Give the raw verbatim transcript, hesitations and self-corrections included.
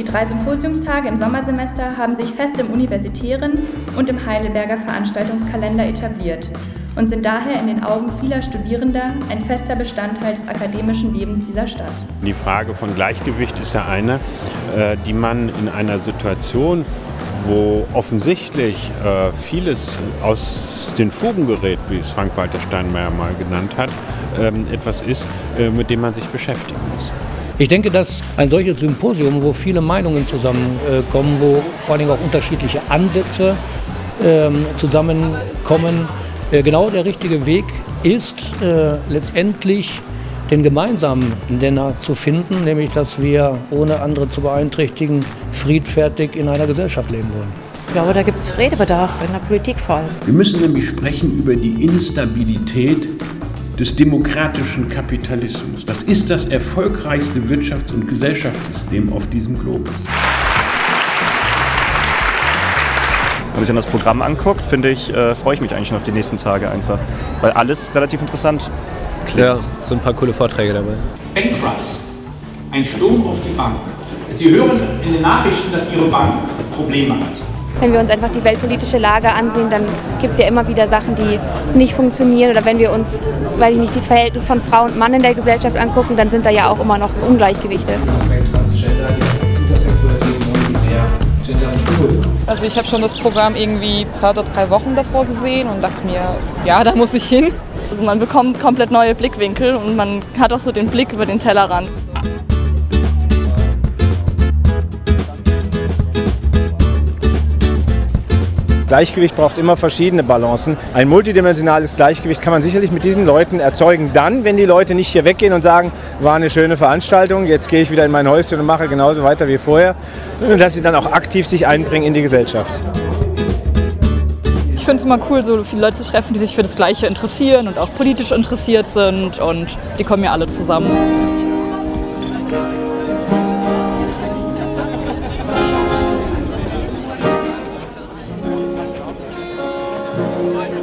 drei Symposiumstage im Sommersemester haben sich fest im universitären und im Heidelberger Veranstaltungskalender etabliert und sind daher in den Augen vieler Studierender ein fester Bestandteil des akademischen Lebens dieser Stadt. Die Frage von Gleichgewicht ist ja eine, die man in einer Situation, wo offensichtlich äh, vieles aus den Fugen gerät, wie es Frank-Walter Steinmeier mal genannt hat, ähm, etwas ist, äh, mit dem man sich beschäftigen muss. Ich denke, dass ein solches Symposium, wo viele Meinungen zusammenkommen, äh, wo vor allem auch unterschiedliche Ansätze äh, zusammenkommen, äh, genau der richtige Weg ist, äh, letztendlich den gemeinsamen Nenner zu finden, nämlich dass wir, ohne andere zu beeinträchtigen, friedfertig in einer Gesellschaft leben wollen. Ich glaube, da gibt es Redebedarf, in der Politik vor allem. Wir müssen nämlich sprechen über die Instabilität des demokratischen Kapitalismus. Das ist das erfolgreichste Wirtschafts- und Gesellschaftssystem auf diesem Globus. Wenn man sich das Programm anguckt, finde ich, äh, freue ich mich eigentlich schon auf die nächsten Tage einfach, weil alles relativ interessant klingt. Ja, so ein paar coole Vorträge dabei. Bankrupt, ein Sturm auf die Bank. Sie hören in den Nachrichten, dass Ihre Bank Probleme hat. Wenn wir uns einfach die weltpolitische Lage ansehen, dann gibt es ja immer wieder Sachen, die nicht funktionieren. Oder wenn wir uns, weiß ich nicht, das Verhältnis von Frau und Mann in der Gesellschaft angucken, dann sind da ja auch immer noch Ungleichgewichte. Also ich habe schon das Programm irgendwie zwei oder drei Wochen davor gesehen und dachte mir, ja, da muss ich hin. Also man bekommt komplett neue Blickwinkel und man hat auch so den Blick über den Tellerrand. Gleichgewicht braucht immer verschiedene Balancen. Ein multidimensionales Gleichgewicht kann man sicherlich mit diesen Leuten erzeugen. Dann, wenn die Leute nicht hier weggehen und sagen, war eine schöne Veranstaltung, jetzt gehe ich wieder in mein Häuschen und mache genauso weiter wie vorher, sondern dass sie dann auch aktiv sich einbringen in die Gesellschaft. Ich finde es immer cool, so viele Leute zu treffen, die sich für das Gleiche interessieren und auch politisch interessiert sind, und die kommen ja alle zusammen. Thank you.